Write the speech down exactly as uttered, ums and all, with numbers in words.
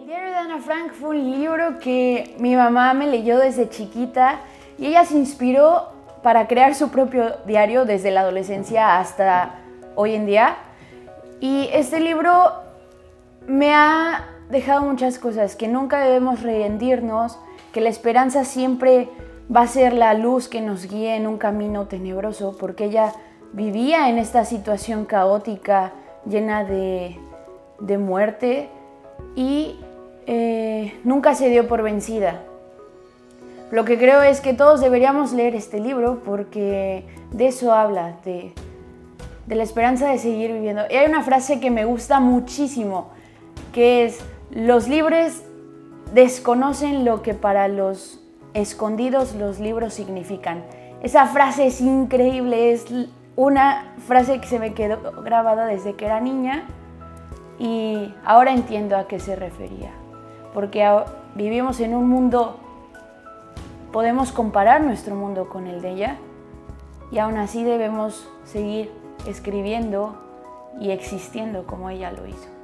Diario de Ana Frank fue un libro que mi mamá me leyó desde chiquita y ella se inspiró para crear su propio diario desde la adolescencia hasta hoy en día. Y este libro me ha dejado muchas cosas, que nunca debemos rendirnos, que la esperanza siempre va a ser la luz que nos guíe en un camino tenebroso, porque ella vivía en esta situación caótica, llena de, de muerte, y eh, nunca se dio por vencida. Lo que creo es que todos deberíamos leer este libro porque de eso habla, de, de la esperanza de seguir viviendo. Y hay una frase que me gusta muchísimo, que es: los libres desconocen lo que para los escondidos los libros significan. Esa frase es increíble, es una frase que se me quedó grabada desde que era niña y ahora entiendo a qué se refería. Porque vivimos en un mundo, podemos comparar nuestro mundo con el de ella y aún así debemos seguir escribiendo y existiendo como ella lo hizo.